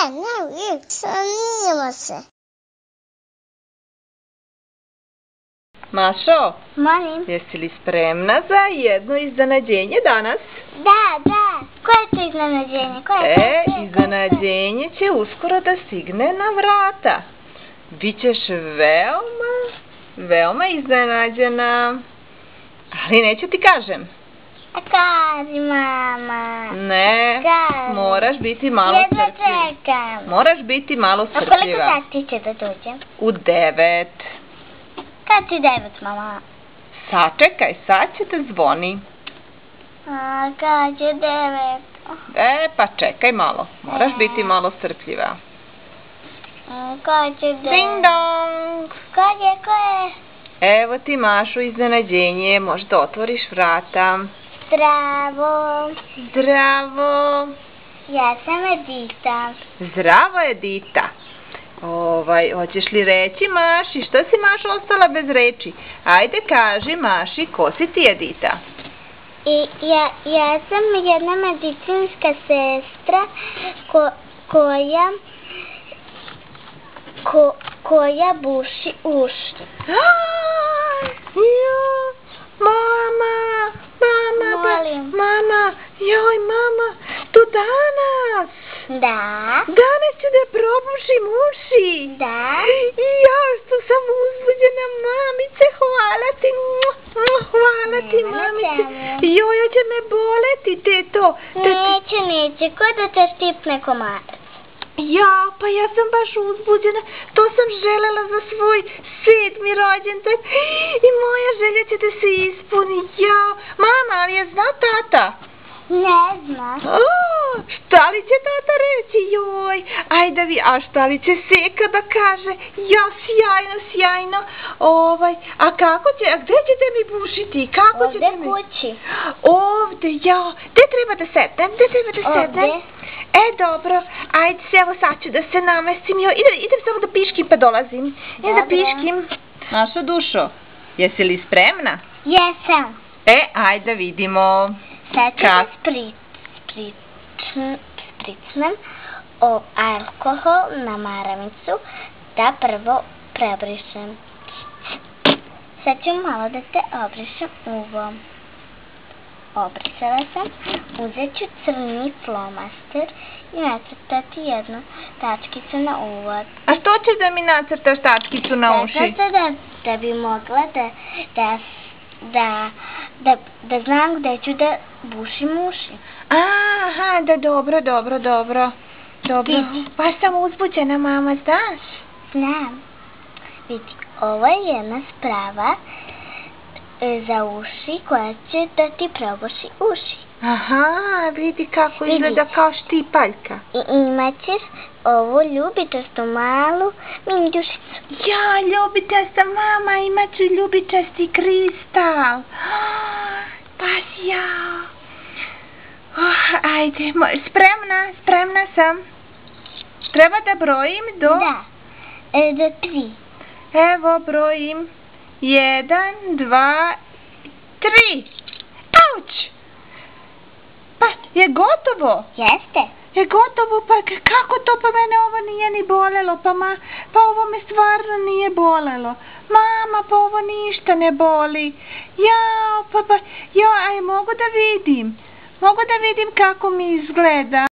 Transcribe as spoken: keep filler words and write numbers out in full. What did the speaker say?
ne, snimamo se. Mašo, Molim. jesi li spremna za jedno iznenađenje danas? Da, da. Koje je to iznenađenje? Koje je to? E, iznenađenje će uskoro da stigne na vrata. Bićeš veoma, veoma iznenađena. Ali neću ti kažem. A kaži, mama. Ne, Kaži. moraš biti malo Jedva strpljiva. čekam. Moraš biti malo A koliko strpljiva. sati će da dođem? U devet. Kad ti devet, mama? Sačekaj, sad će te zvoni. A, kad je devet? E, pa čekaj malo. Moraš biti malo strpljiva. A, kad je devet? Ding dong. Kad je, ko je? Evo ti, Mašo, iznenađenje. Možda otvoriš vrata. Zdravo. Zdravo. Ja sam Edita. Zdravo, Edita. Ovaj, hoćeš li reći Maši? Što si, Mašo, ostala bez reči? Ajde, kaži Maši, ko si ti, Edita? I ja, ja sam jedna medicinska sestra ko, koja ko, koja buši uši. Jo, mama, mama, Molim. mama, joj, mama, tu danas. Da. Danas ću da probušim uši. Da. I ja što sam uzbuđena, mamice, hvala ti. Hvala ti, Nema na mamice. čemu. Joj, će me boleti, teto. Neće, neće, ko da te štipne komarac? Ja, pa ja sam baš uzbuđena. To sam želela za svoj sedmi rođendan. I moja želja će da se ispuni. Ja, mama, ali je zna tata? Ne znam. O, šta li će tata reći? Joj, ajde vi, a šta li će Seka da kaže? Ja, sjajno, sjajno. Ovaj, a kako će, a gde ćete mi bušiti? Kako Ovde ćete mi? kući. Ovde, ja. Gde treba da sednem? Gde treba da sednem? Ovde. E, dobro, ajde se, evo sad ću da se namestim. Jo, idem, idem samo da piškim pa dolazim. Idem da Dobro. piškim. Naša dušo, jesi li spremna? Jesam. E, ajde vidimo. Sad ću Kad? da spri, spri, spricnem o alkohol na maramicu da prvo prebrišem. Sad ću malo da te obrišem uvom. Obrisala sam. Uzet ću crni flomaster i nacrtati jednu tačkicu na uvod. A što ćeš da mi nacrtaš tačkicu na uši? Zato da, da bi mogla da, da, da, da, da znam gde ću da bušim uši. Aha, da dobro, dobro, dobro. Dobro. Vidi. Pa sam uzbuđena, mama, znaš? Znam. Vidi, ovo je jedna sprava e, za uši koja će da ti probuši uši. Aha, vidi kako Vidi. izgleda kao štipaljka. I imat ćeš ovu ljubitestu malu minđušicu. Ja, ljubiteljsta mama, imat ću ljubičasti kristal. Pa ja. Oh, ajde, mo- spremna, spremna sam. Treba da brojim do... Da, e, do tri. Evo, brojim. Jedan, dva, tri. Auć! Pa, je gotovo? Jeste? Je gotovo, pa k- kako to, pa mene ovo nije ni bolelo, pa ma, pa ovo me stvarno nije bolelo. Mama, pa ovo ništa ne boli. Jao, pa, pa, jao, aj mogu da vidim. Mogu da vidim kako mi izgleda.